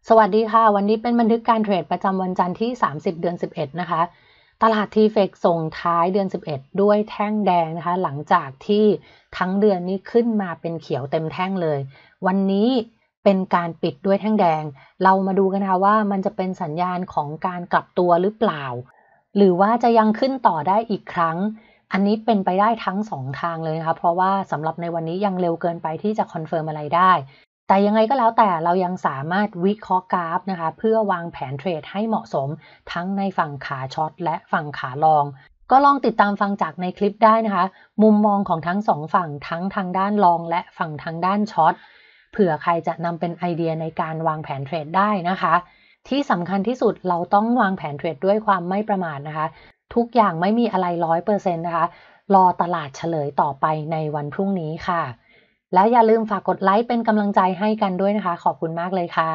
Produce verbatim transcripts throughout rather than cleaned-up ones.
สวัสดีค่ะวันนี้เป็นบันทึกการเทรดประจำวันจันทร์ที่สามสิบเดือนสิบเอ็ดนะคะตลาด ที เฟกซ์ ส่งท้ายเดือนสิบเอ็ดด้วยแท่งแดงนะคะหลังจากที่ทั้งเดือนนี้ขึ้นมาเป็นเขียวเต็มแท่งเลยวันนี้เป็นการปิดด้วยแท่งแดงเรามาดูกันค่ะว่ามันจะเป็นสัญญาณของการกลับตัวหรือเปล่าหรือว่าจะยังขึ้นต่อได้อีกครั้งอันนี้เป็นไปได้ทั้งสองทางเลยนะคะเพราะว่าสำหรับในวันนี้ยังเร็วเกินไปที่จะคอนเฟิร์มอะไรได้แต่ยังไงก็แล้วแต่เรายังสามารถวิเคราะห์กราฟนะคะเพื่อวางแผนเทรดให้เหมาะสมทั้งในฝั่งขาช็อตและฝั่งขาลองก็ลองติดตามฟังจากในคลิปได้นะคะมุมมองของทั้งสองฝั่งทั้งทางด้านลองและฝั่งทางด้านช็อตเผื่อใครจะนำเป็นไอเดียในการวางแผนเทรดได้นะคะที่สำคัญที่สุดเราต้องวางแผนเทรดด้วยความไม่ประมาทนะคะทุกอย่างไม่มีอะไร ร้อยเปอร์เซ็นต์ นะคะรอตลาดเฉลยต่อไปในวันพรุ่งนี้ค่ะและอย่าลืมฝากกดไลค์เป็นกำลังใจให้กันด้วยนะคะขอบคุณมากเลยค่ะ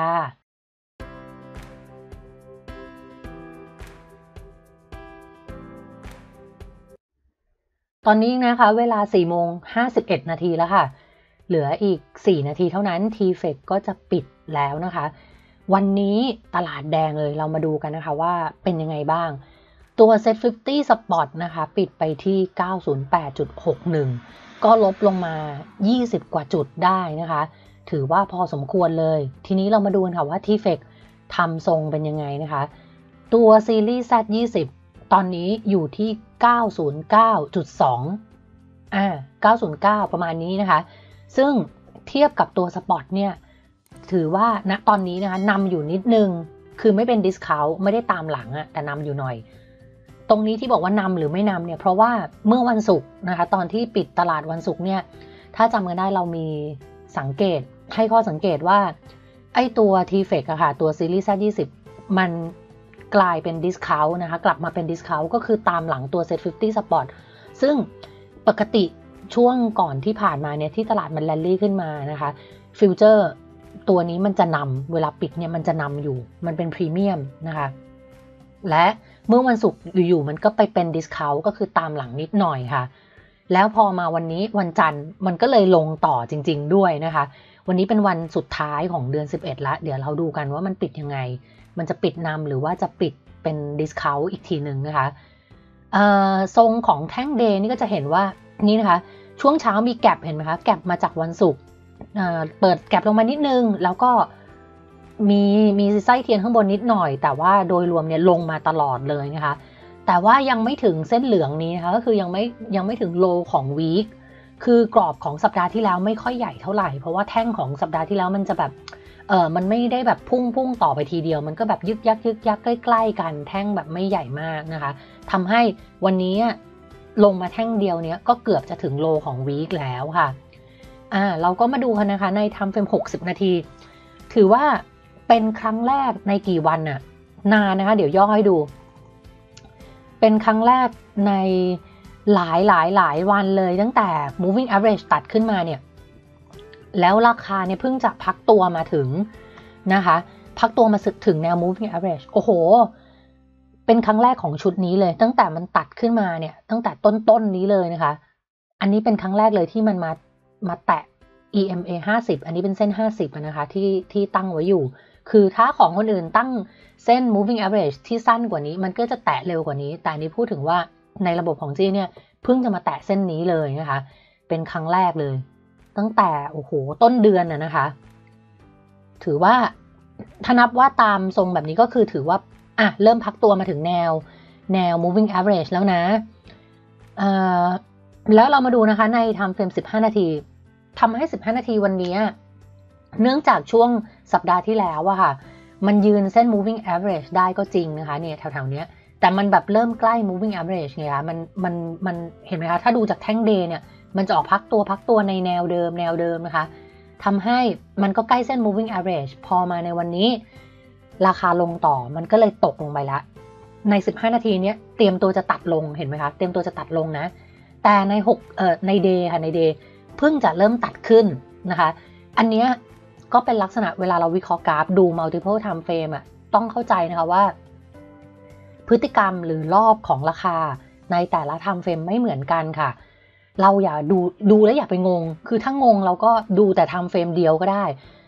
ตอนนี้นะคะเวลา สี่โมงห้าสิบเอ็ด นาทีแล้วค่ะเหลืออีกสี่นาทีเท่านั้น ที เฟกซ์ ก็จะปิดแล้วนะคะวันนี้ตลาดแดงเลยเรามาดูกันนะคะว่าเป็นยังไงบ้างตัว เซ็ต ห้าสิบ Spot นะคะปิดไปที่ เก้าศูนย์แปดจุดหกหนึ่ง ก็ลบลงมายี่สิบกว่าจุดได้นะคะถือว่าพอสมควรเลยทีนี้เรามาดูกันค่ะว่า ที เฟกซ์ ทำทรงเป็นยังไงนะคะตัวซีรีส์ แซด ยี่สิบ ตอนนี้อยู่ที่ เก้าศูนย์เก้าจุดสอง อ่า เก้าศูนย์เก้า ประมาณนี้นะคะซึ่งเทียบกับตัว Spot เนี่ยถือว่าณตอนนี้นะคะนำอยู่นิดนึงคือไม่เป็น discount ไม่ได้ตามหลังอะแต่นำอยู่หน่อยตรงนี้ที่บอกว่านำหรือไม่นำเนี่ยเพราะว่าเมื่อวันศุกร์นะคะตอนที่ปิดตลาดวันศุกร์เนี่ยถ้าจำกันได้เรามีสังเกตให้ข้อสังเกตว่าไอ้ตัว ที เฟกซ์ อะค่ะตัวซีรีส์ แซด ยี่สิบ มันกลายเป็น discount นะคะกลับมาเป็น discount ก็คือตามหลังตัว เซ็ต ห้าสิบ Spot ซึ่งปกติช่วงก่อนที่ผ่านมาเนี่ยที่ตลาดมันแรลลี่ขึ้นมานะคะฟิวเจอร์ตัวนี้มันจะนำเวลาปิดเนี่ยมันจะนำอยู่มันเป็นพรีเมียมนะคะและเมื่อวันศุกร์อยู่ๆมันก็ไปเป็นดิสเคาท์ก็คือตามหลังนิดหน่อยค่ะแล้วพอมาวันนี้วันจันทร์มันก็เลยลงต่อจริงๆด้วยนะคะวันนี้เป็นวันสุดท้ายของเดือนสิบเอ็ดละเดี๋ยวเราดูกันว่ามันปิดยังไงมันจะปิดนำหรือว่าจะปิดเป็นดิสเคาท์อีกทีหนึ่งนะคะทรงของแท่งเดย์นี่ก็จะเห็นว่านี่นะคะช่วงเช้ามีแกปเห็นไหมคะแกปมาจากวันศุกร์เปิดแกปลงมานิดนึงแล้วก็มีมีไส้เทียนข้างบนนิดหน่อยแต่ว่าโดยรวมเนี่ยลงมาตลอดเลยนะคะแต่ว่ายังไม่ถึงเส้นเหลืองนี้นะคะก็คือยังไม่ยังไม่ถึงโลของวีคคือกรอบของสัปดาห์ที่แล้วไม่ค่อยใหญ่เท่าไหร่เพราะว่าแท่งของสัปดาห์ที่แล้วมันจะแบบเออมันไม่ได้แบบพุ่งพุ่งต่อไปทีเดียวมันก็แบบยึกยักยึกยักใกล้ๆกันแท่งแบบไม่ใหญ่มากนะคะทำให้วันนี้ลงมาแท่งเดียวเนี้ยก็เกือบจะถึงโลของวีคแล้วค่ะอ่าเราก็มาดูกันนะคะในไทม์เฟรมหกสิบนาทีถือว่าเป็นครั้งแรกในกี่วันน่ะนานนะคะเดี๋ยวย่อให้ดูเป็นครั้งแรกในหลายหลายหลายวันเลยตั้งแต่ moving average ตัดขึ้นมาเนี่ยแล้วราคาเนี่ยเพิ่งจะพักตัวมาถึงนะคะพักตัวมาถึงแนว moving average โอ้โหเป็นครั้งแรกของชุดนี้เลยตั้งแต่มันตัดขึ้นมาเนี่ยตั้งแต่ต้นๆ น, นี้เลยนะคะอันนี้เป็นครั้งแรกเลยที่มันมามาแตะ อี เอ็ม เอ ห้าสิบอันนี้เป็นเส้นห้าสิบนะคะที่ที่ตั้งไว้อยู่คือถ้าของคนอื่นตั้งเส้น moving average ที่สั้นกว่านี้มันก็จะแตะเร็วกว่านี้แต่อันนี้พูดถึงว่าในระบบของจีเนี่ยเพิ่งจะมาแตะเส้นนี้เลยนะคะเป็นครั้งแรกเลยตั้งแต่โอ้โหต้นเดือนน่ะนะคะถือว่าถ้านับว่าตามทรงแบบนี้ก็คือถือว่าอ่ะเริ่มพักตัวมาถึงแนวแนว moving average แล้วนะอ่าแล้วเรามาดูนะคะใน time frame สิบห้านาทีทำให้สิบห้านาทีวันนี้เนื่องจากช่วงสัปดาห์ที่แล้วอะค่ะมันยืนเส้น moving average ได้ก็จริงนะคะเนี่ยแถวๆนี้แต่มันแบบเริ่มใกล้ moving average ไงคะมันมันมันเห็นไหมคะถ้าดูจากแท่ง day เนี่ยมันจะออกพักตัวพักตัวในแนวเดิมแนวเดิมนะคะทำให้มันก็ใกล้เส้น moving average พอมาในวันนี้ราคาลงต่อมันก็เลยตกลงไปละในสิบห้านาทีนี้เตรียมตัวจะตัดลงเห็นไหมคะเตรียมตัวจะตัดลงนะแต่ในหกเอ่อใน day ค่ะใน day เพิ่งจะเริ่มตัดขึ้นนะคะอันนี้ก็เป็นลักษณะเวลาเราวิเคราะห์กราฟดู multiple time frame อ่ะต้องเข้าใจนะคะว่าพฤติกรรมหรือรอบของราคาในแต่ละ time frame ไม่เหมือนกันค่ะเราอย่าดูดูแล้วอย่าไปงงคือถ้างงเราก็ดูแต่ time frame เดียวก็ได้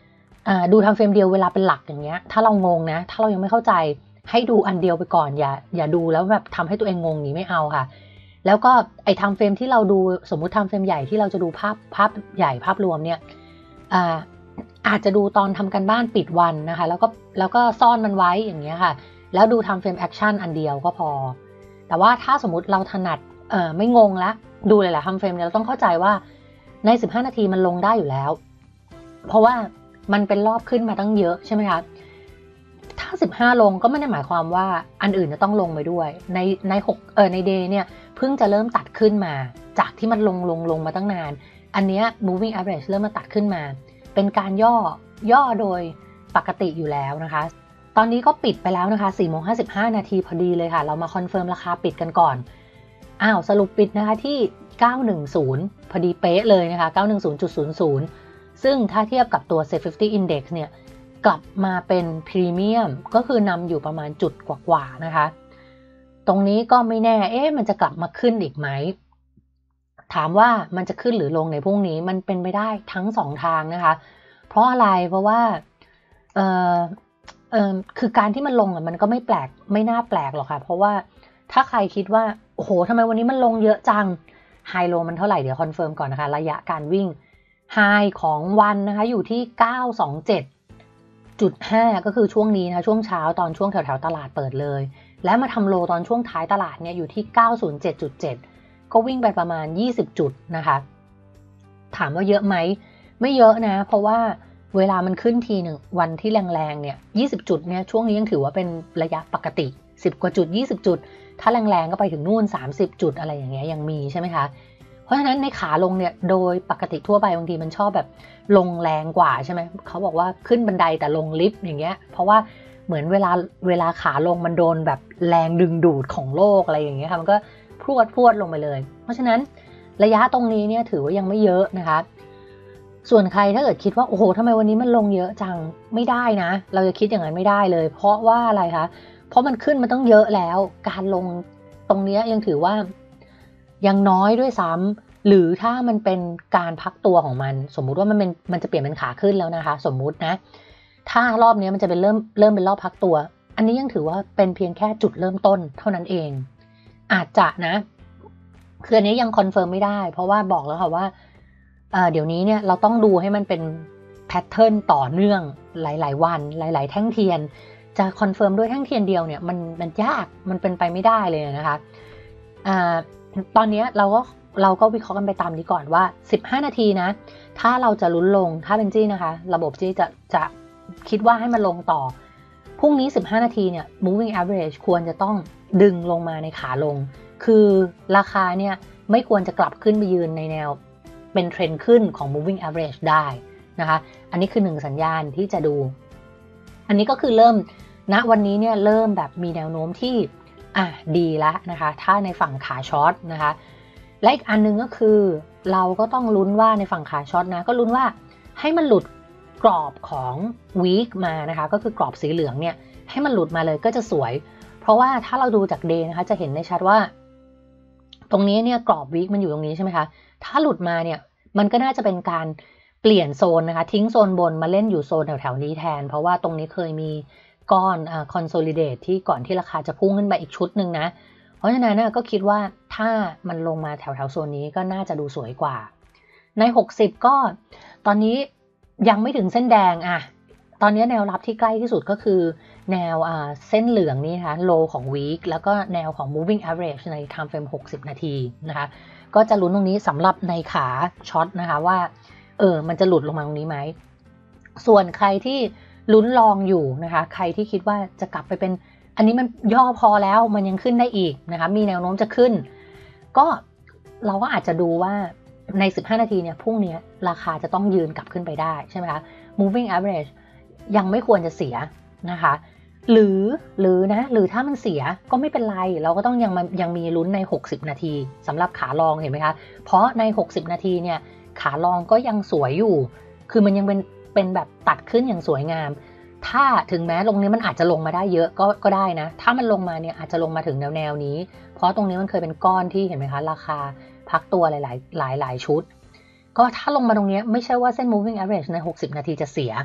ดูทำเฟรมเดียวเวลาเป็นหลักอย่างเงี้ยถ้าเรางงนะถ้าเรายังไม่เข้าใจให้ดูอันเดียวไปก่อนอย่าอย่าดูแล้วแบบทำให้ตัวเองงงนี้ไม่เอาค่ะแล้วก็ไอ้ทำเฟรมที่เราดูสมมุติทำเฟรมใหญ่ที่เราจะดูภาพภาพใหญ่ภาพรวมเนี่ยอาอาจจะดูตอนทำกันบ้านปิดวันนะคะแล้วก็แล้วก็ซ่อนมันไว้อย่างเงี้ยค่ะแล้วดูทำเฟรมแอคชั่นอันเดียวก็พอแต่ว่าถ้าสมมติเราถนัดเอ่อไม่งงละดูหลายๆทำเฟรมเนี่ยเราต้องเข้าใจว่าในสิบห้านาทีมันลงได้อยู่แล้วเพราะว่ามันเป็นรอบขึ้นมาตั้งเยอะใช่ไหมคะถ้าสิบห้าลงก็ไม่ได้หมายความว่าอันอื่นจะต้องลงไปด้วยในในหกเออในเดย์เนี่ยเพิ่งจะเริ่มตัดขึ้นมาจากที่มันลงลงลงมาตั้งนานอันเนี้ย moving average เริ่มมาตัดขึ้นมาเป็นการย่อย่อโดยปกติอยู่แล้วนะคะตอนนี้ก็ปิดไปแล้วนะคะสี่โมงห้าสิบห้านาทีพอดีเลยค่ะเรามาคอนเฟิร์มราคาปิดกันก่อนอ้าวสรุปปิดนะคะที่เก้าหนึ่งศูนย์พอดีเป๊ะเลยนะคะ เก้าหนึ่งศูนย์จุดศูนย์ศูนย์ ซึ่งถ้าเทียบกับตัว เซ็ต ห้าสิบ Index เนี่ยกลับมาเป็นพรีเมียมก็คือนำอยู่ประมาณจุดกว่าๆนะคะตรงนี้ก็ไม่แน่เอ๊ะมันจะกลับมาขึ้นอีกไหมถามว่ามันจะขึ้นหรือลงในพรุ่งนี้มันเป็นไปได้ทั้งสองทางนะคะเพราะอะไรเพราะว่าเออเออคือการที่มันลงอ่ะมันก็ไม่แปลกไม่น่าแปลกหรอกค่ะเพราะว่าถ้าใครคิดว่าโอ้โหทำไมวันนี้มันลงเยอะจังไฮโลมันเท่าไหร่เดี๋ยวคอนเฟิร์มก่อนนะคะระยะการวิ่งไฮของวันนะคะอยู่ที่ เก้าสองเจ็ดจุดห้า ก็คือช่วงนี้นะช่วงเช้าตอนช่วงแถวๆตลาดเปิดเลยและมาทำโลตอนช่วงท้ายตลาดเนี่ยอยู่ที่ เก้าศูนย์เจ็ดจุดเจ็ด ก็วิ่งไปประมาณยี่สิบจุดนะคะถามว่าเยอะไหมไม่เยอะนะเพราะว่าเวลามันขึ้นทีหนึ่งวันที่แรงๆเนี่ยยี่สิบจุดเนี่ยช่วงนี้ยังถือว่าเป็นระยะปกติสิบกว่าจุดยี่สิบจุดถ้าแรงๆก็ไปถึงนู่นสามสิบจุดอะไรอย่างเงี้ยยังมีใช่ไหมคะเพราะฉะนั้นในขาลงเนี่ยโดยปกติทั่วไปบางทีมันชอบแบบลงแรงกว่าใช่ไหมเขาบอกว่าขึ้นบันไดแต่ลงลิฟต์อย่างเงี้ยเพราะว่าเหมือนเวลาเวลาขาลงมันโดนแบบแรงดึงดูดของโลกอะไรอย่างเงี้ยค่ะมันก็พรวดพรวดลงไปเลยเพราะฉะนั้นระยะตรงนี้เนี่ยถือว่ายังไม่เยอะนะคะส่วนใครถ้าเกิดคิดว่าโอ้โหทำไมวันนี้มันลงเยอะจังไม่ได้นะเราจะคิดอย่างนั้นไม่ได้เลยเพราะว่าอะไรคะเพราะมันขึ้นมันต้องเยอะแล้วการลงตรงนี้ยังถือว่ายังน้อยด้วยซ้ำหรือถ้ามันเป็นการพักตัวของมันสมมุติว่ามันเป็นมันจะเปลี่ยนเป็นขาขึ้นแล้วนะคะสมมุตินะถ้ารอบนี้มันจะเป็นเริ่มเริ่มเป็นรอบพักตัวอันนี้ยังถือว่าเป็นเพียงแค่จุดเริ่มต้นเท่านั้นเองอาจจะนะคืออันนี้ยังคอนเฟิร์มไม่ได้เพราะว่าบอกแล้วค่ะว่าเดี๋ยวนี้เนี่ยเราต้องดูให้มันเป็นแพทเทิร์นต่อเนื่องหลายๆวันหลายๆแท่งเทียนจะคอนเฟิร์มด้วยแท่งเทียนเดียวเนี่ยมันมันยากมันเป็นไปไม่ได้เลยนะคะอ่าตอนนี้เราก็เราก็วิเคราะห์กันไปตามนี้ก่อนว่าสิบห้านาทีนะถ้าเราจะลุ้นลงถ้าเป็นจี้นะคะระบบจี้จะจะคิดว่าให้มันลงต่อพรุ่งนี้สิบห้านาทีเนี่ย moving average ควรจะต้องดึงลงมาในขาลงคือราคาเนี่ยไม่ควรจะกลับขึ้นไปยืนในแนวเป็นเทรนด์ขึ้นของ moving average ได้นะคะอันนี้คือหนึ่งสัญญาณที่จะดูอันนี้ก็คือเริ่มณวันนี้เนี่ยเริ่มแบบมีแนวโน้มที่อ่ะดีแล้วนะคะถ้าในฝั่งขาช็อตนะคะและอีกอันนึงก็คือเราก็ต้องลุ้นว่าในฝั่งขาช็อตนะก็ลุ้นว่าให้มันหลุดกรอบของ week มานะคะก็คือกรอบสีเหลืองเนี่ยให้มันหลุดมาเลยก็จะสวยเพราะว่าถ้าเราดูจาก day นะคะจะเห็นในชัดว่าตรงนี้เนี่ยกรอบ week มันอยู่ตรงนี้ใช่ไหมคะถ้าหลุดมาเนี่ยมันก็น่าจะเป็นการเปลี่ยนโซนนะคะทิ้งโซนบนมาเล่นอยู่โซนแถวๆนี้แทนเพราะว่าตรงนี้เคยมีก้อนอ่า consolidate ที่ก่อนที่ราคาจะพุ่งขึ้นไปอีกชุดหนึ่งนะเพราะฉะนั้นก็คิดว่าถ้ามันลงมาแถวๆโซนนี้ก็น่าจะดูสวยกว่าในหกสิบก็ตอนนี้ยังไม่ถึงเส้นแดงอ่ะตอนนี้แนวรับที่ใกล้ที่สุดก็คือแนวอ่าเส้นเหลืองนี่นะคะโลของ week แล้วก็แนวของ moving average ใน time frame หกสิบนาทีนะคะก็จะลุ้นตรงนี้สำหรับในขาช็อตนะคะว่าเออมันจะหลุดลงมาตรงนี้ไหมส่วนใครที่ลุ้นลองอยู่นะคะใครที่คิดว่าจะกลับไปเป็นอันนี้มันย่อพอแล้วมันยังขึ้นได้อีกนะคะมีแนวโน้มจะขึ้นก็เราก็อาจจะดูว่าในสิบห้านาทีเนี่ยพรุ่งนี้ราคาจะต้องยืนกลับขึ้นไปได้ใช่ไหมคะ moving average ยังไม่ควรจะเสียนะคะหรือหรือนะหรือถ้ามันเสียก็ไม่เป็นไรเราก็ต้องยังยังมีลุ้นในหกสิบนาทีสำหรับขาลองเห็นไหมคะเพราะในหกสิบนาทีเนี่ยขาลองก็ยังสวยอยู่คือมันยังเป็นเป็นแบบตัดขึ้นอย่างสวยงามถ้าถึงแม้ลงนี้มันอาจจะลงมาได้เยอะก็ก็ได้นะถ้ามันลงมาเนี่ยอาจจะลงมาถึงแนวแนวนี้เพราะตรงนี้มันเคยเป็นก้อนที่เห็นไหมคะราคาพักตัวหลายหลายหลายชุดก็ถ้าลงมาตรงนี้ไม่ใช่ว่าเส้น moving average ในหกสิบนาทีจะเสีย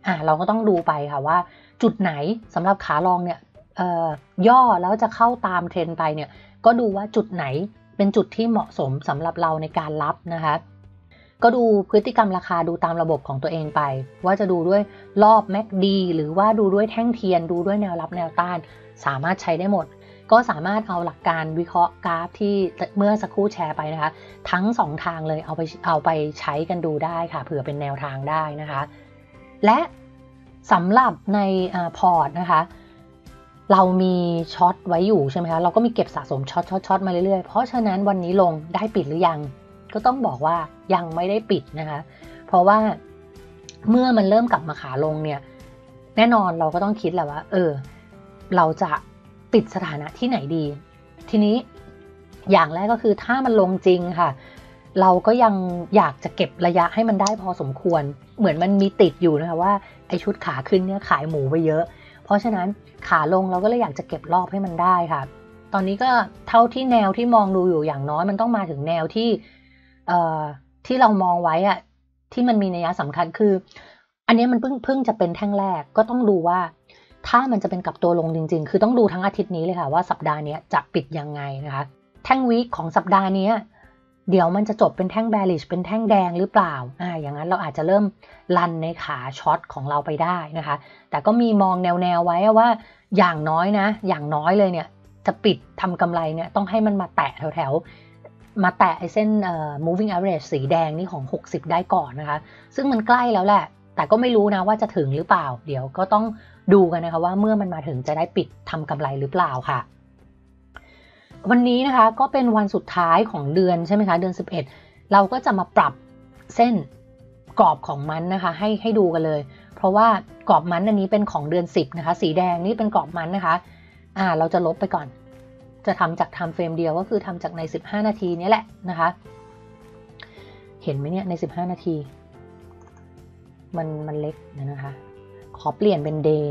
อ่ะเราก็ต้องดูไปค่ะว่าจุดไหนสำหรับขาลองเนี่ยเอ่อย่อแล้วจะเข้าตามเทรนไปเนี่ยก็ดูว่าจุดไหนเป็นจุดที่เหมาะสมสำหรับเราในการรับนะคะก็ดูพฤติกรรมราคาดูตามระบบของตัวเองไปว่าจะดูด้วยรอบ แมค ดี หรือว่าดูด้วยแท่งเทียนดูด้วยแนวรับแนวต้านสามารถใช้ได้หมดก็สามารถเอาหลักการวิเคราะห์กราฟที่เมื่อสักครู่แชร์ไปนะคะทั้งสองทางเลยเอาไปเอาไปใช้กันดูได้ค่ะเผื่อเป็นแนวทางได้นะคะและสำหรับในพอร์ตนะคะเรามีช็อตไว้อยู่ใช่ไหมคะเราก็มีเก็บสะสมช็อตช็อตช็อตมาเรื่อยๆเพราะฉะนั้นวันนี้ลงได้ปิดหรือยังก็ต้องบอกว่ายังไม่ได้ปิดนะคะเพราะว่าเมื่อมันเริ่มกลับมาขาลงเนี่ยแน่นอนเราก็ต้องคิดแหละว่าเออเราจะปิดสถานะที่ไหนดีทีนี้อย่างแรกก็คือถ้ามันลงจริงค่ะเราก็ยังอยากจะเก็บระยะให้มันได้พอสมควรเหมือนมันมีติดอยู่นะคะว่าไอชุดขาขึ้นเนี่ยขายหมูไปเยอะเพราะฉะนั้นขาลงเราก็เลยอยากจะเก็บรอบให้มันได้ค่ะตอนนี้ก็เท่าที่แนวที่มองดูอยู่อย่างน้อยมันต้องมาถึงแนวที่เอ่อที่เรามองไว้อะที่มันมีนัยสำคัญคืออันนี้มันเพิ่งเพิ่งจะเป็นแท่งแรกก็ต้องดูว่าถ้ามันจะเป็นกลับตัวลงจริงๆคือต้องดูทั้งอาทิตย์นี้เลยค่ะว่าสัปดาห์นี้จะปิดยังไงนะคะแท่งวีคของสัปดาห์นี้เดี๋ยวมันจะจบเป็นแท่ง bearish เป็นแท่งแดงหรือเปล่าอ่าอย่างนั้นเราอาจจะเริ่มลันในขาช็อตของเราไปได้นะคะแต่ก็มีมองแนวๆไว้ว่าอย่างน้อยนะอย่างน้อยเลยเนี่ยจะปิดทำกำไรเนี่ยต้องให้มันมาแตะแถวๆมาแตะไอ้เส้น moving average สีแดงนี่ของหกสิบได้ก่อนนะคะซึ่งมันใกล้แล้วแหละแต่ก็ไม่รู้นะว่าจะถึงหรือเปล่าเดี๋ยวก็ต้องดูกันนะคะว่าเมื่อมันมาถึงจะได้ปิดทำกำไรหรือเปล่าค่ะวันนี้นะคะก็เป็นวันสุดท้ายของเดือนใช่ไหมคะเดือนสิบเอ็ดเราก็จะมาปรับเส้นกรอบของมันนะคะให้ให้ดูกันเลยเพราะว่ากรอบมันอันนี้เป็นของเดือนสิบนะคะสีแดงนี่เป็นกรอบมันนะคะอ่าเราจะลบไปก่อนจะทำจาก time frame เดียวก็คือทำจากในสิบห้านาทีนี้แหละนะคะเห็นไหมเนี่ยในสิบห้านาทีมันมันเล็กนะคะขอเปลี่ยนเป็น day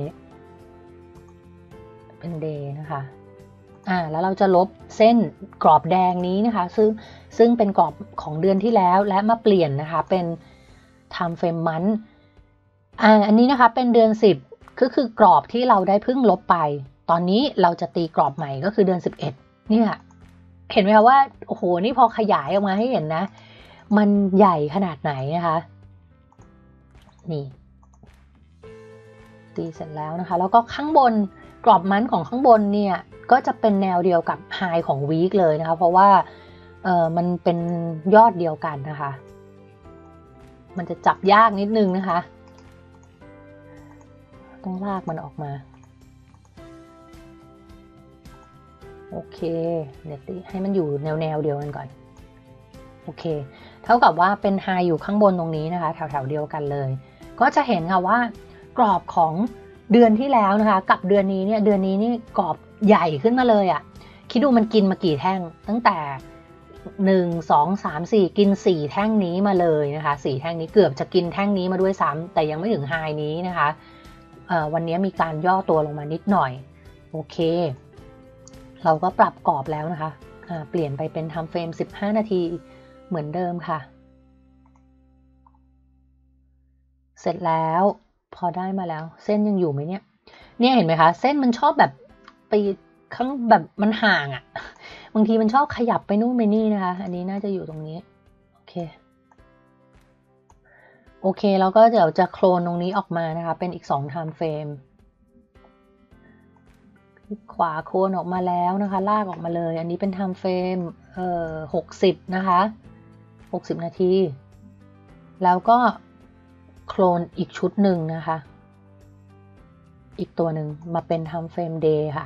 เป็น day นะคะอ่าแล้วเราจะลบเส้นกรอบแดงนี้นะคะซึ่งซึ่งเป็นกรอบของเดือนที่แล้วและมาเปลี่ยนนะคะเป็น time frame month อ่าอันนี้นะคะเป็นเดือนสิบก็คือกรอบที่เราได้เพิ่งลบไปตอนนี้เราจะตีกรอบใหม่ก็คือเดือนสิบเอ็ดเนี่ยเห็นไหมคะว่าโอ้โหนี่พอขยายออกมาให้เห็นนะมันใหญ่ขนาดไหนนะคะนี่ตีเสร็จแล้วนะคะแล้วก็ข้างบนกรอบมันของข้างบนเนี่ยก็จะเป็นแนวเดียวกับไฮของวีคเลยนะคะเพราะว่าเออมันเป็นยอดเดียวกันนะคะมันจะจับยากนิดนึงนะคะต้องลากมันออกมาโอเคเดี๋ยวตีให้มันอยู่แนวแนวเดียวกันก่อนโอเคเท่ากับว่าเป็นไฮอยู่ข้างบนตรงนี้นะคะแถวแถวเดียวกันเลยก็จะเห็นค่ะว่ากรอบของเดือนที่แล้วนะคะกับเดือนนี้เนี่ยเดือนนี้นี่กรอบใหญ่ขึ้นมาเลยอ่ะคิดดูมันกินมากี่แท่งตั้งแต่หนึ่ง สอง สาม สี่กินสี่แท่งนี้มาเลยนะคะสี่แท่งนี้เกือบจะกินแท่งนี้มาด้วยซ้ำแต่ยังไม่ถึงไฮนี้นะคะเอ่อวันนี้มีการย่อตัวลงมานิดหน่อยโอเคเราก็ปรับกรอบแล้วนะคะอ่าเปลี่ยนไปเป็นtime frameสิบห้านาทีเหมือนเดิมค่ะเสร็จแล้วพอได้มาแล้วเส้นยังอยู่ไหมเนี่ยเนี่ยเห็นไหมคะเส้นมันชอบแบบไปข้างแบบมันห่างอะ่ะบางทีมันชอบขยับไปนู่นไปนี่นะคะอันนี้น่าจะอยู่ตรงนี้โอเคโอเคแล้วก็เดี๋ยวจะโคลนตรงนี้ออกมานะคะเป็นอีกสอง time frame ขวาโคลนออกมาแล้วนะคะลากออกมาเลยอันนี้เป็น time frame เอ่อหกสิบนะคะหกสิบนาทีแล้วก็โคลนอีกชุดหนึ่งนะคะอีกตัวหนึ่งมาเป็น time frame day ค่ะ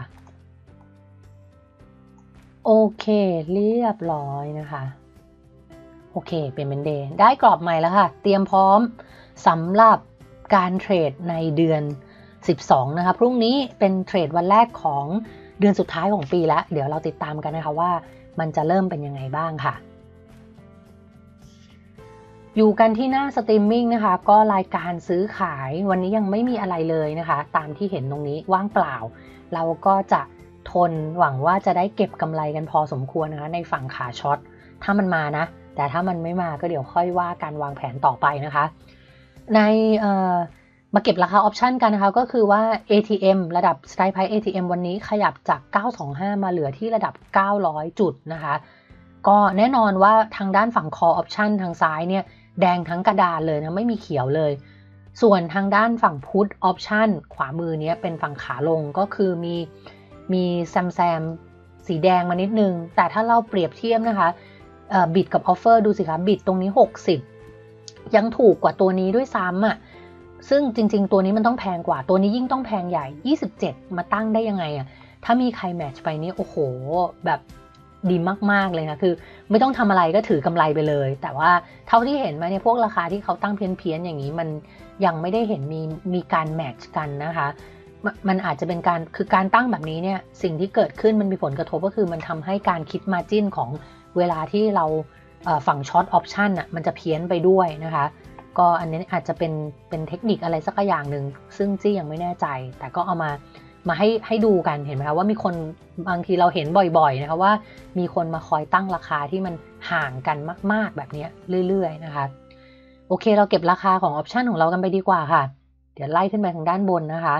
โอเคเรียบร้อยนะคะโอเคเปลี่ยนเป็น day ได้กรอบใหม่แล้วค่ะเตรียมพร้อมสำหรับการเทรดในเดือนสิบสองนะคะพรุ่งนี้เป็นเทรดวันแรกของเดือนสุดท้ายของปีแล้วเดี๋ยวเราติดตามกันนะคะว่ามันจะเริ่มเป็นยังไงบ้างค่ะอยู่กันที่หน้าสตรีมมิ่งนะคะก็รายการซื้อขายวันนี้ยังไม่มีอะไรเลยนะคะตามที่เห็นตรงนี้ว่างเปล่าเราก็จะทนหวังว่าจะได้เก็บกำไรกันพอสมควรนะคะในฝั่งขาช็อตถ้ามันมานะแต่ถ้ามันไม่มาก็เดี๋ยวค่อยว่าการวางแผนต่อไปนะคะในมาเก็บราคาออปชันกันนะคะก็คือว่า เอ ที เอ็ม ระดับ Strike Price เอ ที เอ็ม วันนี้ขยับจากเก้าสองห้ามาเหลือที่ระดับเก้าร้อยจุดนะคะก็แน่นอนว่าทางด้านฝั่ง Call Option ทางซ้ายเนี่ยแดงทั้งกระดานเลยนะไม่มีเขียวเลยส่วนทางด้านฝั่ง Put Option ขวามือเนี้ยเป็นฝั่งขาลงก็คือมีมีแซมแซมสีแดงมานิดนึงแต่ถ้าเราเปรียบเทียบนะคะบิดกับ Offer ดูสิคะบิดตรงนี้หกสิบยังถูกกว่าตัวนี้ด้วยซ้ำอ่ะซึ่งจริงๆตัวนี้มันต้องแพงกว่าตัวนี้ยิ่งต้องแพงใหญ่ยี่สิบเจ็ดมาตั้งได้ยังไงอ่ะถ้ามีใครแมทช์ไปนี่โอ้โหแบบดีมากๆเลยนะคือไม่ต้องทำอะไรก็ถือกำไรไปเลยแต่ว่าเท่าที่เห็นมาเนี่ยพวกราคาที่เขาตั้งเพี้ยนๆอย่างนี้มันยังไม่ได้เห็นมีมีการแมทช์กันนะคะมันอาจจะเป็นการคือการตั้งแบบนี้เนี่ยสิ่งที่เกิดขึ้นมันมีผลกระทบก็คือมันทำให้การคิดมาร์จิ้นของเวลาที่เราฝั่งช็อตออปชันอ่ะมันจะเพี้ยนไปด้วยนะคะก็อันนี้อาจจะเป็นเป็นเทคนิคอะไรสักอย่างหนึ่งซึ่งจี้ยังไม่แน่ใจแต่ก็เอามามาให้ให้ดูกันเห็นไหมคะว่ามีคนบางทีเราเห็นบ่อยๆนะคะว่ามีคนมาคอยตั้งราคาที่มันห่างกันมากๆแบบนี้เรื่อยๆนะคะโอเคเราเก็บราคาของออปชันของเรากันไปดีกว่าค่ะเดี๋ยวไล่ขึ้นไปทางด้านบนนะคะ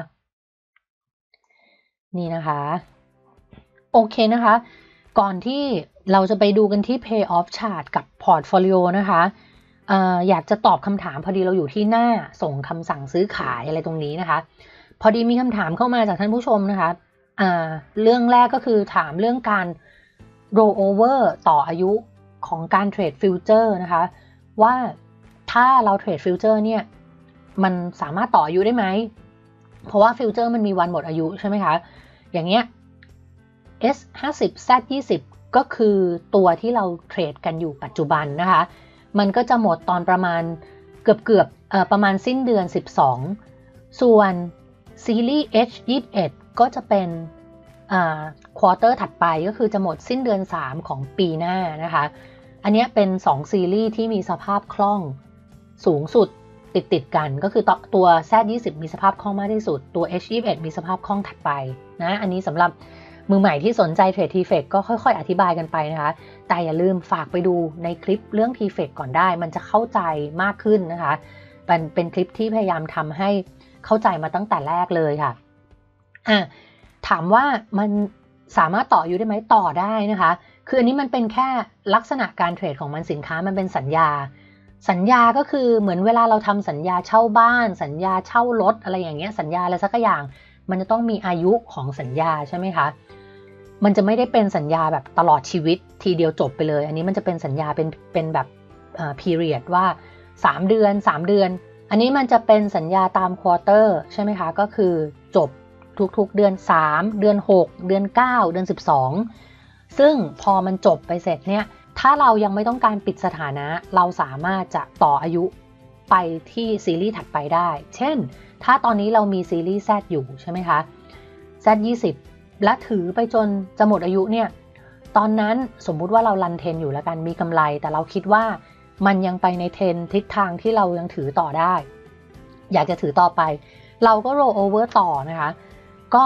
นี่นะคะโอเคนะคะก่อนที่เราจะไปดูกันที่ Pay Off Chart กับ Portfolio นะคะเอ่ออยากจะตอบคำถามพอดีเราอยู่ที่หน้าส่งคำสั่งซื้อขายอะไรตรงนี้นะคะพอดีมีคำถามเข้ามาจากท่านผู้ชมนะคะอ่าเรื่องแรกก็คือถามเรื่องการ roll over ต่ออายุของการเทรดฟิวเจอร์นะคะว่าถ้าเราเทรดฟิวเจอร์เนี่ยมันสามารถต่ออายุได้ไหมเพราะว่าฟิวเจอร์มันมีวันหมดอายุใช่ไหมคะอย่างเงี้ย เอส ห้าสิบ แซด ยี่สิบ ก็คือตัวที่เราเทรดกันอยู่ปัจจุบันนะคะมันก็จะหมดตอนประมาณเกือบเกือบเอ่อประมาณสิ้นเดือนสิบสองส่วนซีรีส์ เอช ยี่สิบเอ็ด ก็จะเป็นอ่าควอเตอร์ถัดไปก็คือจะหมดสิ้นเดือนสามของปีหน้านะคะอันนี้เป็นสองซีรีส์ที่มีสภาพคล่องสูงสุดติดติดกันก็คือตัว แซด ยี่สิบ มีสภาพคล่องมากที่สุดตัว เอช ยี่สิบเอ็ด มีสภาพคล่องถัดไปนะอันนี้สำหรับมือใหม่ที่สนใจเทรด ที เฟก ก็ค่อยๆอธิบายกันไปนะคะแต่อย่าลืมฝากไปดูในคลิปเรื่อง ที เฟก ก่อนได้มันจะเข้าใจมากขึ้นนะคะเป็นเป็นคลิปที่พยายามทำให้เข้าใจมาตั้งแต่แรกเลยค่ะอ่ะถามว่ามันสามารถต่ออายุได้ไหมต่อได้นะคะคืออันนี้มันเป็นแค่ลักษณะการเทรดของมันสินค้ามันเป็นสัญญาสัญญาก็คือเหมือนเวลาเราทำสัญญาเช่าบ้านสัญญาเช่ารถอะไรอย่างเงี้ยสัญญาอะไรสักอย่างมันจะต้องมีอายุของสัญญาใช่ไหมคะมันจะไม่ได้เป็นสัญญาแบบตลอดชีวิตทีเดียวจบไปเลยอันนี้มันจะเป็นสัญญาเป็นเป็นแบบเอ่อ period ว่าสามเดือนสามเดือนอันนี้มันจะเป็นสัญญาตาม quarter ใช่ไหมคะก็คือจบทุกๆเดือนสามเดือนหกเดือนเก้าเดือนสิบสองซึ่งพอมันจบไปเสร็จเนี่ยถ้าเรายังไม่ต้องการปิดสถานะเราสามารถจะต่ออายุไปที่ซีรีส์ถัดไปได้เช่นถ้าตอนนี้เรามีซีรีส์ Z อยู่ใช่ไหมคะ แซด ยี่สิบ และถือไปจนจะหมดอายุเนี่ยตอนนั้นสมมุติว่าเรารันเทรนอยู่แล้วกันมีกำไรแต่เราคิดว่ามันยังไปในเทรนทิศทางที่เรายังถือต่อได้อยากจะถือต่อไปเราก็ roll over ต่อนะคะก็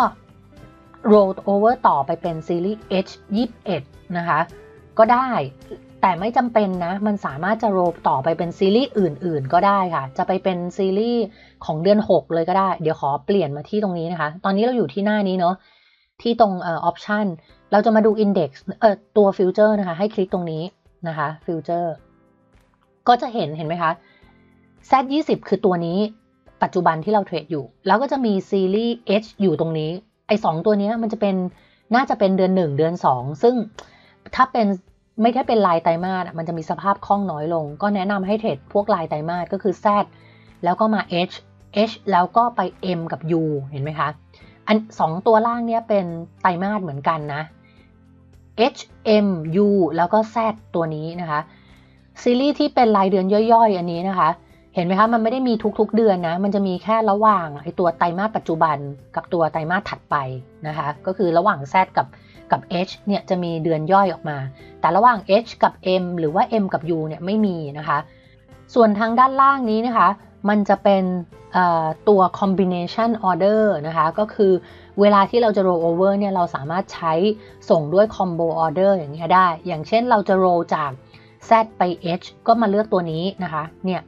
roll over ต่อไปเป็นซีรีส์ เอช ยี่สิบเอ็ด นะคะก็ได้แต่ไม่จำเป็นนะมันสามารถจะ roll ต่อไปเป็นซีรีส์อื่นๆก็ได้ค่ะจะไปเป็นซีรีส์ของเดือนหกเลยก็ได้เดี๋ยวขอเปลี่ยนมาที่ตรงนี้นะคะตอนนี้เราอยู่ที่หน้านี้เนาะที่ตรงเอ่อ option เราจะมาดู index เอ่อตัว future นะคะให้คลิกตรงนี้นะคะ future ก็จะเห็นเห็นไหมคะ แซด ยี่สิบ คือตัวนี้ปัจจุบันที่เราเทรดอยู่แล้วก็จะมีซีรีส์ H อยู่ตรงนี้ไอ้สองตัวนี้มันจะเป็นน่าจะเป็นเดือนหนึ่งเดือนสองซึ่งถ้าเป็นไม่ได้เป็นลายไตรมาสมันจะมีสภาพคล่องน้อยลงก็แนะนำให้เทรดพวกลายไตรมาสก็คือ Z แล้วก็มา H H แล้วก็ไป M กับ U เห็นไหมคะอันสองตัวล่างเนี้ยเป็นไตรมาสเหมือนกันนะ H M U แล้วก็ Z ตัวนี้นะคะซีรีส์ที่เป็นรายเดือนย่อยๆอันนี้นะคะเห็นไหมคะมันไม่ได้มีทุกๆเดือนนะมันจะมีแค่ระหว่างไอตัวไตรมาสปัจจุบันกับตัวไตรมาสถัดไปนะคะก็คือระหว่าง Z กับกับ H เนี่ยจะมีเดือนย่อยออกมาแต่ระหว่าง H กับ M หรือว่า M กับ U เนี่ยไม่มีนะคะส่วนทางด้านล่างนี้นะคะมันจะเป็นตัว combination order นะคะก็คือเวลาที่เราจะ roll over เนี่ยเราสามารถใช้ส่งด้วย combo order อย่างเงี้ยได้อย่างเช่นเราจะ roll จาก Z ไป H ก็มาเลือกตัวนี้นะคะเนี่ย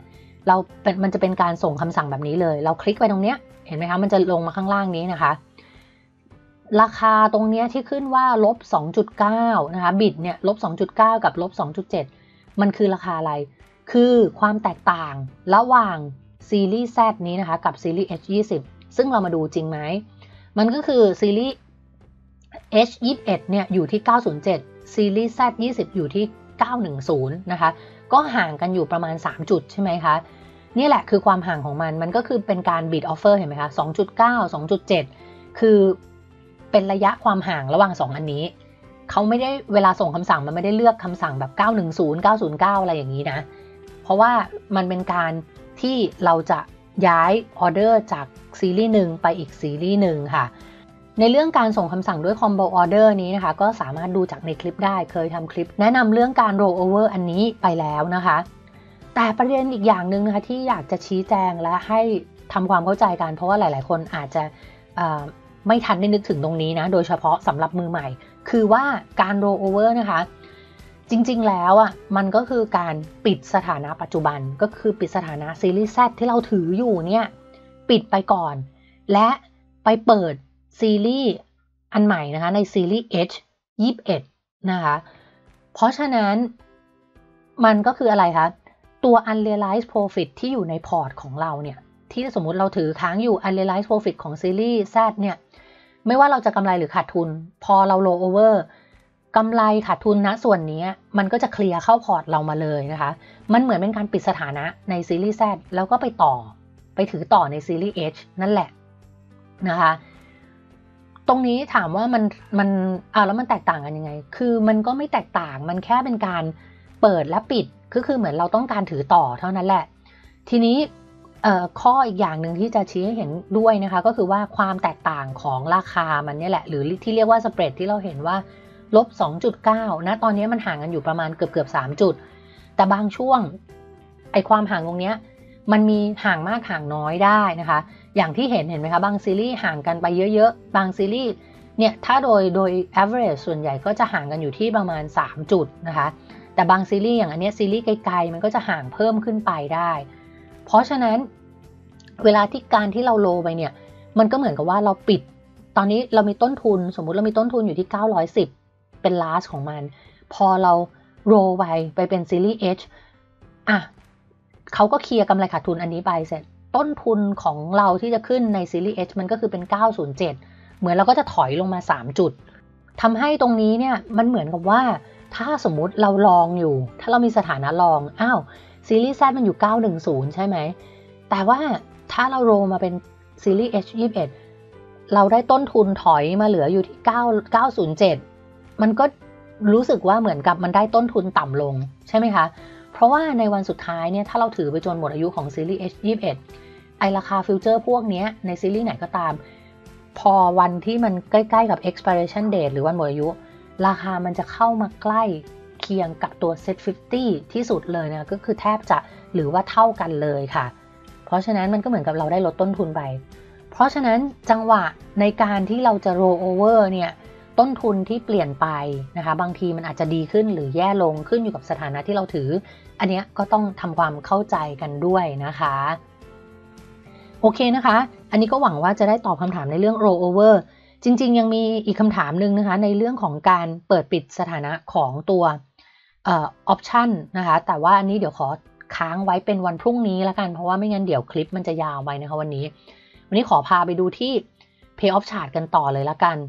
เราเป็นมันจะเป็นการส่งคำสั่งแบบนี้เลยเราคลิกไปตรงเนี้ยเห็นไหมคะมันจะลงมาข้างล่างนี้นะคะราคาตรงนี้ที่ขึ้นว่าลบ สองจุดเก้า นะคะบิตเนี่ยลบ สองจุดเก้า กับลบ สองจุดเจ็ด มันคือราคาอะไรคือความแตกต่างระหว่างซีรีส์ Z นี้นะคะกับซีรีส์ เอช ยี่สิบ ซึ่งเรามาดูจริงไหมมันก็คือซีรีส์ เอช ยี่สิบเอ็ด เนี่ยอยู่ที่เก้าศูนย์เจ็ดซีรีส์ Z ยี่สิบอยู่ที่เก้าสิบนะคะก็ห่างกันอยู่ประมาณสามจุดใช่ไหมคะนี่แหละคือความห่างของมันมันก็คือเป็นการ bid offer เห็นไหมคะ สองจุดเก้า สองจุดเจ็ด คือเป็นระยะความห่างระหว่างสองอันนี้เขาไม่ได้เวลาส่งคำสั่งมันไม่ได้เลือกคำสั่งแบบเก้าหนึ่งศูนย์ เก้าศูนย์เก้าอะไรอย่างนี้นะเพราะว่ามันเป็นการที่เราจะย้ายออเดอร์จากซีรีส์หนึ่งไปอีกซีรีส์หนึ่งค่ะในเรื่องการส่งคำสั่งด้วย combo order นี้นะคะก็สามารถดูจากในคลิปได้เคยทำคลิปแนะนำเรื่องการ roll over อันนี้ไปแล้วนะคะแต่ประเด็นอีกอย่างหนึ่งนะคะที่อยากจะชี้แจงและให้ทำความเข้าใจกันเพราะว่าหลายๆคนอาจจะไม่ทันได้นึกถึงตรงนี้นะโดยเฉพาะสำหรับมือใหม่คือว่าการ roll over นะคะจริงๆแล้วอ่ะมันก็คือการปิดสถานะปัจจุบันก็คือปิดสถานะซีรีส์ Z ที่เราถืออยู่เนี่ยปิดไปก่อนและไปเปิดซีรีส์อันใหม่นะคะในซีรีส์ H ยี่สิบเอ็ดนะคะเพราะฉะนั้นมันก็คืออะไรคะตัว unrealized profit ที่อยู่ในพอร์ตของเราเนี่ยที่สมมุติเราถือค้างอยู่ unrealized profit ของซีรีส์ Z เนี่ยไม่ว่าเราจะกำไรหรือขาดทุนพอเรา roll over กำไรขาดทุนนะส่วนนี้มันก็จะเคลียร์เข้าพอร์ตเรามาเลยนะคะมันเหมือนเป็นการปิดสถานะในซีรีส์ Z แล้วก็ไปต่อไปถือต่อในซีรีส์ H นั่นแหละนะคะตรงนี้ถามว่ามันมันเอาแล้วมันแตกต่างกันยังไงคือมันก็ไม่แตกต่างมันแค่เป็นการเปิดและปิดก็คือเหมือนเราต้องการถือต่อเท่านั้นแหละทีนี้ข้ออีกอย่างหนึ่งที่จะชี้ให้เห็นด้วยนะคะก็คือว่าความแตกต่างของราคามันนี่แหละหรือที่เรียกว่าสเปรดที่เราเห็นว่าลบ สองจุดเก้า นะตอนนี้มันห่างกันอยู่ประมาณเกือบเกือบสามจุดแต่บางช่วงไอความห่างตรงนี้มันมีห่างมากห่างน้อยได้นะคะอย่างที่เห็นเห็นไหมคะบางซีรีส์ห่างกันไปเยอะๆบางซีรีส์เนี่ยถ้าโดยโดย average ส่วนใหญ่ก็จะห่างกันอยู่ที่ประมาณสามจุดนะคะแต่บางซีรีส์อย่างอันนี้ซีรีส์ไกลๆมันก็จะห่างเพิ่มขึ้นไปได้เพราะฉะนั้นเวลาที่การที่เราโลไปเนี่ยมันก็เหมือนกับว่าเราปิดตอนนี้เรามีต้นทุนสมมุติเรามีต้นทุนอยู่ที่เก้าร้อยสิบเป็น last ของมันพอเราโรไปไปเป็นซีรีส์ H อ่ะเขาก็เคลียร์กำไรขาดทุนอันนี้ไปเสร็จต้นทุนของเราที่จะขึ้นในซีรีส์ H มันก็คือเป็นเก้าศูนย์เจ็ดเหมือนเราก็จะถอยลงมาสามจุดทำให้ตรงนี้เนี่ยมันเหมือนกับว่าถ้าสมมุติเราลองอยู่ถ้าเรามีสถานะลองอ้าวซีรีส์ Z มันอยู่เก้าสิบใช่ไหมแต่ว่าถ้าเราโรมาเป็นซีรีส์ H ยี่สิบเอ็ดเราได้ต้นทุนถอยมาเหลืออยู่ที่เก้า เก้าศูนย์เจ็ดมันก็รู้สึกว่าเหมือนกับมันได้ต้นทุนต่ำลงใช่ไหมคะเพราะว่าในวันสุดท้ายเนี่ยถ้าเราถือไปจนหมดอายุของซีรีส์ H ยี่สิบเอ็ดไอราคาฟิวเจอร์พวกนี้ในซีรีส์ไหนก็ตามพอวันที่มันใกล้ๆกับ expiration date หรือวันหมดอายุราคามันจะเข้ามาใกล้เคียงกับตัว เซ็ต ห้าสิบ ที่สุดเลยนะก็คือแทบจะหรือว่าเท่ากันเลยค่ะเพราะฉะนั้นมันก็เหมือนกับเราได้ลดต้นทุนไปเพราะฉะนั้นจังหวะในการที่เราจะ roll over เนี่ยต้นทุนที่เปลี่ยนไปนะคะบางทีมันอาจจะดีขึ้นหรือแย่ลงขึ้นอยู่กับสถานะที่เราถืออันนี้ก็ต้องทำความเข้าใจกันด้วยนะคะโอเคนะคะอันนี้ก็หวังว่าจะได้ตอบคำถามในเรื่อง roll over จริงๆยังมีอีกคำถามหนึ่งนะคะในเรื่องของการเปิดปิดสถานะของตัวเอ่อ option นะคะแต่ว่าอันนี้เดี๋ยวขอค้างไว้เป็นวันพรุ่งนี้แล้วกันเพราะว่าไม่งั้นเดี๋ยวคลิปมันจะยาวไปนะคะวันนี้วันนี้ขอพาไปดูที่ pay off chart กันต่อเลยละกัน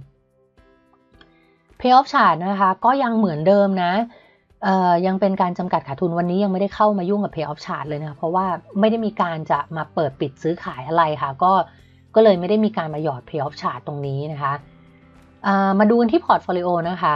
pay off chart นะคะก็ยังเหมือนเดิมนะเอ่อยังเป็นการจำกัดขาดทุนวันนี้ยังไม่ได้เข้ามายุ่งกับ pay off chart เลยนะคะเพราะว่าไม่ได้มีการจะมาเปิดปิดซื้อขายอะไรค่ะก็ก็เลยไม่ได้มีการมาหยอด pay off chart ตรงนี้นะคะมาดูกันที่ portfolio นะคะ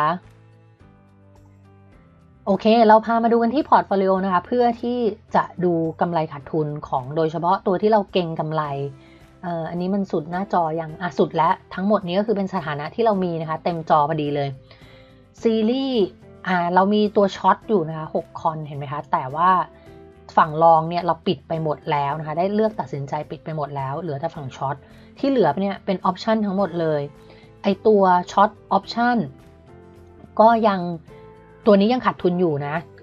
โอเคเราพามาดูกันที่ portfolio นะคะเพื่อที่จะดูกำไรขาดทุนของโดยเฉพาะตัวที่เราเก็งกำไรอันนี้มันสุดหน้าจอยังอ่ะสุดแล้วทั้งหมดนี้ก็คือเป็นสถานะที่เรามีนะคะเต็มจอพอดีเลยซีรีส์อ่าเรามีตัวช็อตอยู่นะคะหกคอนเห็นไหมคะแต่ว่าฝั่งลองเนี่ยเราปิดไปหมดแล้วนะคะได้เลือกตัดสินใจปิดไปหมดแล้วเหลือแต่ฝั่งช็อตที่เหลือเนี่ยเป็นออปชันทั้งหมดเลยไอตัวช็อตออปชันก็ยังตัวนี้ยังขาดทุนอยู่นะ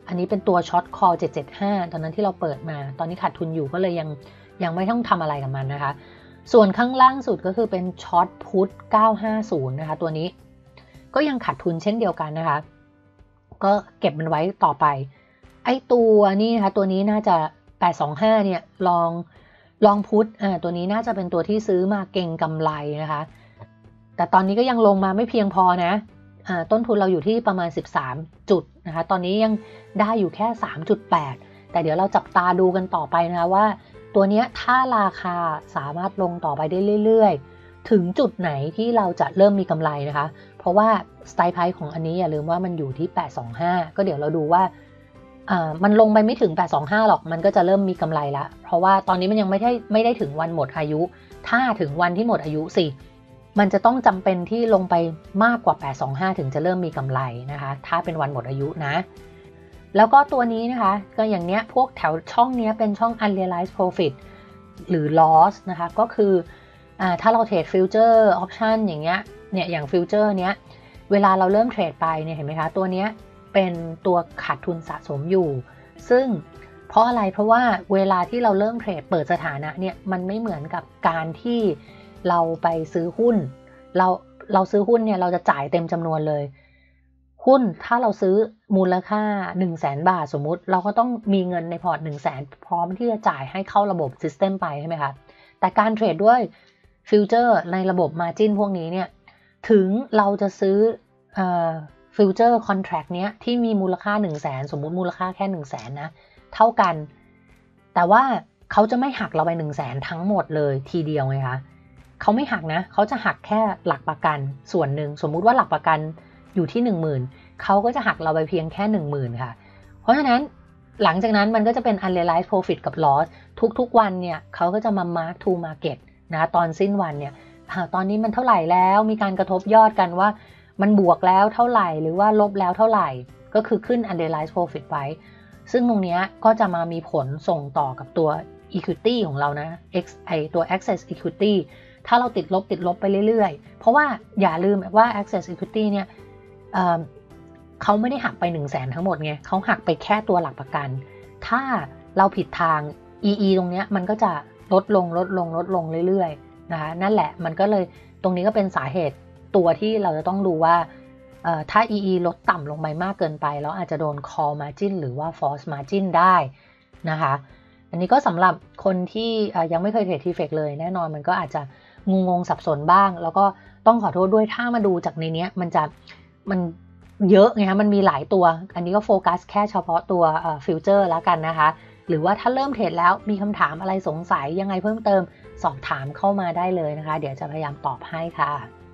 อันนี้เป็นตัวช็อตคอลเจ็ดเจ็ดห้าตอนนั้นที่เราเปิดมาตอนนี้ขาดทุนอยู่ก็เลยยังยังไม่ต้องทำอะไรกับมันนะคะส่วนข้างล่างสุดก็คือเป็นช็อตพุทเก้าห้าศูนย์นะคะตัวนี้ก็ยังขาดทุนเช่นเดียวกันนะคะก็เก็บมันไว้ต่อไปไอ้ตัวนี้นะคะตัวนี้น่าจะแปดสองห้าเนี่ยลองลองพุทอ่าตัวนี้น่าจะเป็นตัวที่ซื้อมาเก่งกำไรนะคะแต่ตอนนี้ก็ยังลงมาไม่เพียงพอนะอ่าต้นทุนเราอยู่ที่ประมาณสิบสามจุดนะคะตอนนี้ยังได้อยู่แค่ สามจุดแปด แต่เดี๋ยวเราจับตาดูกันต่อไปนะคะว่าตัวนี้ถ้าราคาสามารถลงต่อไปได้เรื่อยๆถึงจุดไหนที่เราจะเริ่มมีกำไรนะคะเพราะว่าสไตล์ไพร์ของอันนี้อย่าลืมว่ามันอยู่ที่แปดสองห้าก็เดี๋ยวเราดูว่าอ่ามันลงไปไม่ถึงแปดสองห้าหรอกมันก็จะเริ่มมีกำไรละเพราะว่าตอนนี้มันยังไม่ได้ไม่ได้ถึงวันหมดอายุถ้าถึงวันที่หมดอายุสิมันจะต้องจำเป็นที่ลงไปมากกว่าแปดสองห้าถึงจะเริ่มมีกำไรนะคะถ้าเป็นวันหมดอายุนะแล้วก็ตัวนี้นะคะก็อย่างเนี้ยพวกแถวช่องนี้เป็นช่อง unrealized profit หรือ loss นะคะก็คืออ่าถ้าเราเทรดฟิวเจอร์ออปชันอย่างเงี้ยเนี่ยอย่างฟิวเจอร์เนี้ยเวลาเราเริ่มเทรดไปเนี่ยเห็นไหมคะตัวเนี้ยเป็นตัวขาดทุนสะสมอยู่ซึ่งเพราะอะไรเพราะว่าเวลาที่เราเริ่มเทรดเปิดสถานะเนี่ยมันไม่เหมือนกับการที่เราไปซื้อหุ้นเราเราซื้อหุ้นเนี่ยเราจะจ่ายเต็มจำนวนเลยหุ้นถ้าเราซื้อมูลค่า หนึ่งแสน บาทสมมุติเราก็ต้องมีเงินในพอร์ต หนึ่งแสน พร้อมที่จะจ่ายให้เข้าระบบ System ไปใช่ไหมคะแต่การเทรดด้วยฟิวเจอร์ในระบบ Margin พวกนี้เนี่ยถึงเราจะซื้อฟิวเจอร์คอนแทรคเนี้ยที่มีมูลค่า หนึ่งแสน สมมุติมูลค่าแค่ หนึ่งแสน นะเท่ากันแต่ว่าเขาจะไม่หักเราไป หนึ่งแสน ทั้งหมดเลยทีเดียวไงคะเขาไม่หักนะเขาจะหักแค่หลักประกันส่วนหนึ่งสมมุติว่าหลักประกันอยู่ที่ หนึ่งหมื่น เขาก็จะหักเราไปเพียงแค่ หนึ่งหมื่น ค่ะเพราะฉะนั้นหลังจากนั้นมันก็จะเป็น unrealized profit กับ loss ทุกๆวันเนี่ยเขาก็จะมา mark to market นะตอนสิ้นวันเนี่ยตอนนี้มันเท่าไหร่แล้วมีการกระทบยอดกันว่ามันบวกแล้วเท่าไหร่หรือว่าลบแล้วเท่าไหร่ก็คือขึ้น unrealized profit ไว้ซึ่งตรงนี้ก็จะมามีผลส่งต่อกับตัว equity ของเรานะ X ไอตัว access equity ถ้าเราติดลบติดลบไปเรื่อยๆเพราะว่าอย่าลืมว่า access equity เนี่ยเอ่อเขาไม่ได้หักไป หนึ่งแสน ทั้งหมดไงเขาหักไปแค่ตัวหลักประกันถ้าเราผิดทาง อี อี ตรงนี้มันก็จะลดลงลดลงลดลงเรื่อยๆนะคะนั่นแหละมันก็เลยตรงนี้ก็เป็นสาเหตุตัวที่เราจะต้องดูว่าถ้า อี อี ลดต่ำลงไปมากเกินไปแล้วอาจจะโดน call margin หรือว่า force margin ได้นะคะอันนี้ก็สำหรับคนที่ยังไม่เคยเทรด ที เอฟ อี ซี เลยแน่นอนมันก็อาจจะงงงสับสนบ้างแล้วก็ต้องขอโทษด้วยถ้ามาดูจากในนี้มันจะมันเยอะไงคะมันมีหลายตัวอันนี้ก็โฟกัสแค่เฉพาะตัวฟิวเจอร์แล้วกันนะคะหรือว่าถ้าเริ่มเทรดแล้วมีคำถามอะไรสงสัยยังไงเพิ่มเติมสอบถามเข้ามาได้เลยนะคะเดี๋ยวจะพยายามตอบให้ค่ะ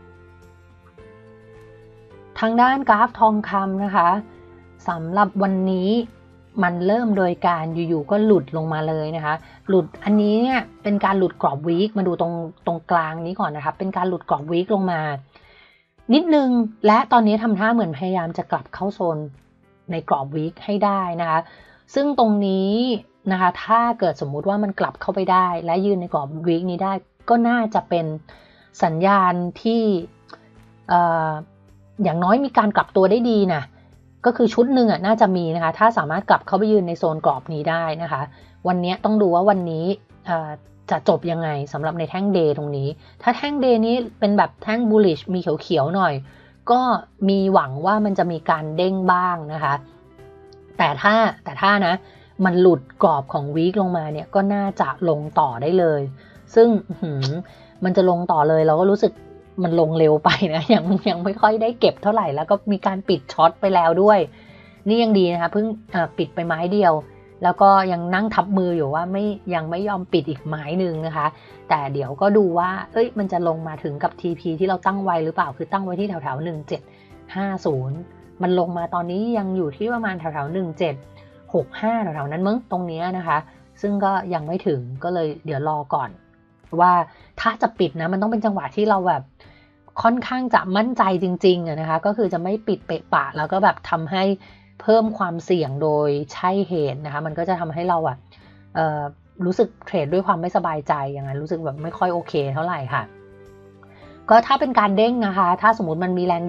ทางด้านกราฟทองคำนะคะสำหรับวันนี้มันเริ่มโดยการอยู่ๆก็หลุดลงมาเลยนะคะหลุดอันนี้เนี่ยเป็นการหลุดกรอบวีคมาดูตรงตรงกลางนี้ก่อนนะคะเป็นการหลุดกรอบวีคลงมานิดนึงและตอนนี้ทำท่าเหมือนพยายามจะกลับเข้าโซนในกรอบวีคให้ได้นะคะซึ่งตรงนี้นะคะถ้าเกิดสมมุติว่ามันกลับเข้าไปได้และยืนในกรอบวีคนี้ได้ก็น่าจะเป็นสัญญาณที่เอ่ออย่างน้อยมีการกลับตัวได้ดีนะก็คือชุดหนึ่งอ่ะน่าจะมีนะคะถ้าสามารถกลับเข้าไปยืนในโซนกรอบนี้ได้นะคะวันนี้ต้องดูว่าวันนี้จะจบยังไงสำหรับในแท่งเดย์ตรงนี้ถ้าแท่งเดย์นี้เป็นแบบแท่ง bullish มีเขียวๆหน่อยก็มีหวังว่ามันจะมีการเด้งบ้างนะคะแต่ถ้าแต่ถ้านะมันหลุดกรอบของวีคลงมาเนี่ยก็น่าจะลงต่อได้เลยซึ่งมันจะลงต่อเลยเราก็รู้สึกมันลงเร็วไปนะยังยังไม่ค่อยได้เก็บเท่าไหร่แล้วก็มีการปิดช็อตไปแล้วด้วยนี่ยังดีนะคะเพิ่งปิดไปไม้เดียวแล้วก็ยังนั่งทับมืออยู่ว่าไม่ยังไม่ยอมปิดอีกไม้หนึ่งนะคะแต่เดี๋ยวก็ดูว่าเอ้ยมันจะลงมาถึงกับ ที พี ที่เราตั้งไว้หรือเปล่าคือตั้งไว้ที่แถวๆหนึ่งเจ็ดห้าศูนย์มันลงมาตอนนี้ยังอยู่ที่ประมาณแถวๆหนึ่งเจ็ดหกห้าแถวๆนั้นมั้งตรงนี้นะคะซึ่งก็ยังไม่ถึงก็เลยเดี๋ยวรอก่อนว่าถ้าจะปิดนะมันต้องเป็นจังหวะที่เราแบบค่อนข้างจะมั่นใจจริงๆนะคะก็คือจะไม่ปิดเปะปะแล้วก็แบบทำให้เพิ่มความเสี่ยงโดยใช่เหตุนะคะมันก็จะทำให้เราอ่ะรู้สึกเทรดด้วยความไม่สบายใจอย่างนั้นรู้สึกแบบไม่ค่อยโอเคเท่าไหร่ค่ะก็ถ้าเป็นการเด้งนะคะถ้าสมมติมันมีแรงเด้ง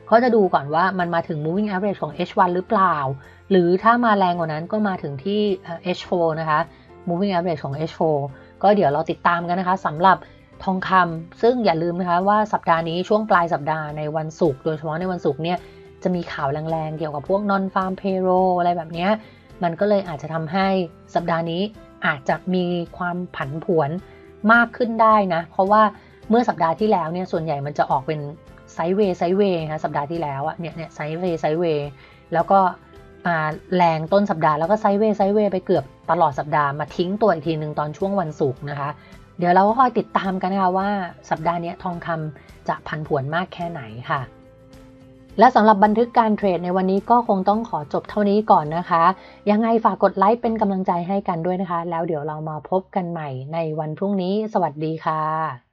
เขาจะดูก่อนว่ามันมาถึง moving average ของ เอช วัน หรือเปล่าหรือถ้ามาแรงกว่านั้นก็มาถึงที่ เอช โฟร์ นะคะ moving average ของ เอช โฟร์ ก็เดี๋ยวเราติดตามกันนะคะสำหรับทองคำซึ่งอย่าลืมนะคะว่าสัปดาห์นี้ช่วงปลายสัปดาห์ในวันศุกร์โดยเฉพาะในวันศุกร์เนี่ยจะมีข่าวแรงๆเกี่ยวกับพวก non farm payroll อะไรแบบนี้มันก็เลยอาจจะทำให้สัปดาห์นี้อาจจะมีความผันผวนมากขึ้นได้นะเพราะว่าเมื่อสัปดาห์ที่แล้วเนี่ยส่วนใหญ่มันจะออกเป็นไซด์เวย์ไซด์เวย์นะสัปดาห์ที่แล้วอะเนี่ยเนี่ยไซด์เวย์ไซด์เวย์แล้วก็แรงต้นสัปดาห์แล้วก็ไซด์เวย์ไซด์เวย์ไปเกือบตลอดสัปดาห์มาทิ้งตัวอีกทีหนึ่งตอนช่วงวันศุกร์นะคะเดี๋ยวเราก็คอยติดตามกันนะคะว่าสัปดาห์นี้ทองคำจะผันผวนมากแค่ไหนค่ะและสำหรับบันทึกการเทรดในวันนี้ก็คงต้องขอจบเท่านี้ก่อนนะคะยังไงฝากกดไลค์เป็นกำลังใจให้กันด้วยนะคะแล้วเดี๋ยวเรามาพบกันใหม่ในวันพรุ่งนี้สวัสดีค่ะ